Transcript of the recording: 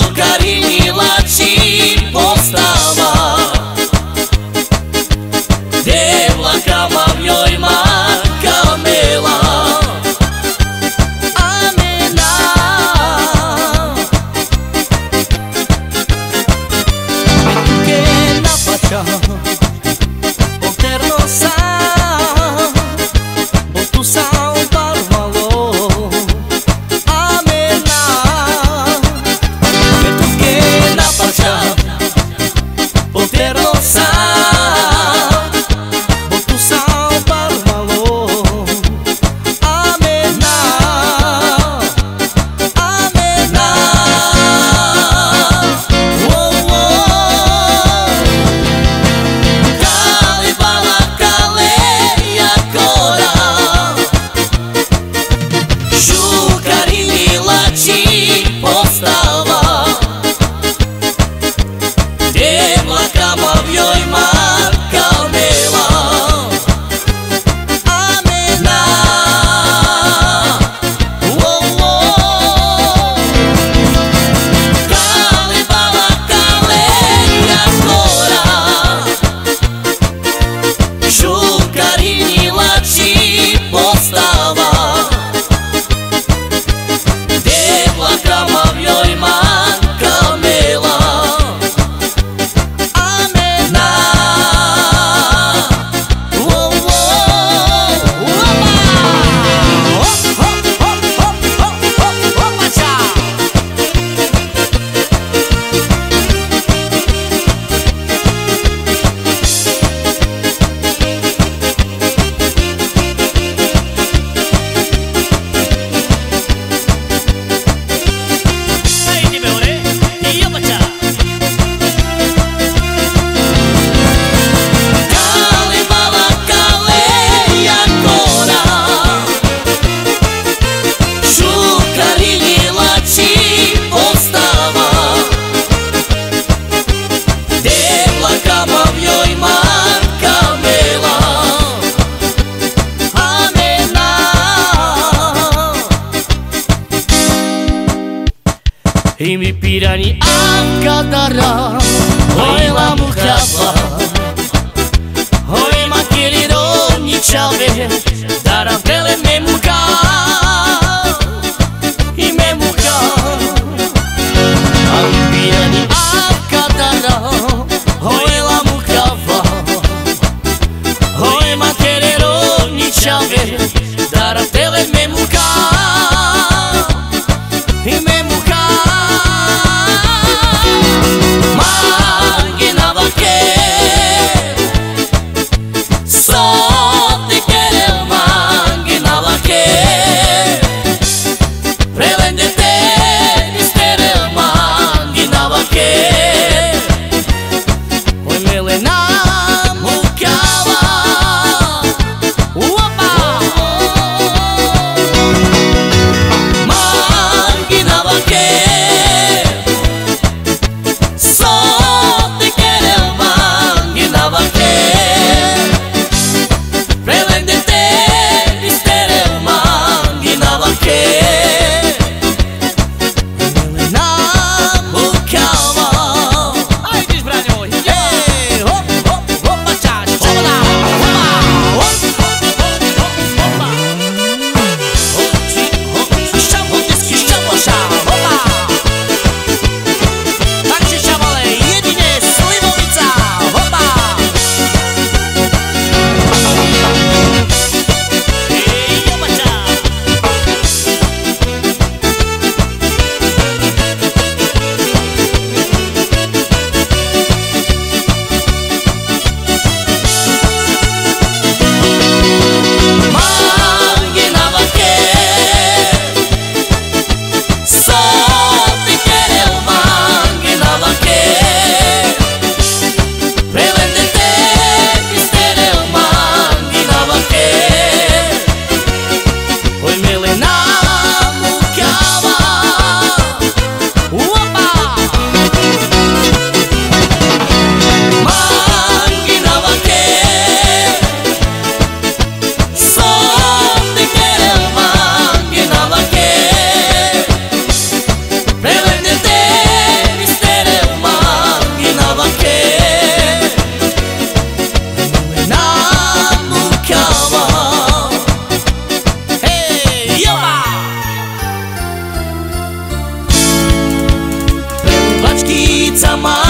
Žukarini lači postava, devlakama v njoj kamela. Amena, que na pacha alterno sa botu sa barvalo. Amena, que na pacha alterno sa botu sa barvalo. Amena, amena, oh oh. Kali bala kale jakora, Žukarini lači postava, devlakama v njoj kamela. Amena, oh oh. Kali bala kale jakora, Žukarini lači postava, devlakama v njoj kamela. Amena, oh oh. Kali bala kale jakora, Žukarini lači postava, devlakama v njoj kamela. Amena, i mi pirani Ankadara, oj la muhava, oj makeri ronjičave, daram tele me muka, i me muka. A mi pirani Ankadara, oj la muhava, oj makeri ronjičave, daram tele me muka, i me muka. Margina vaquer, só te querer. Margina vaquer, prelendete istere. Margina vaquer, oj melena mukava. Opa, Margina vaquer, só te querer. Margina vaquer, prelendete istere. Margina vaquer, melena mukava. fetița mare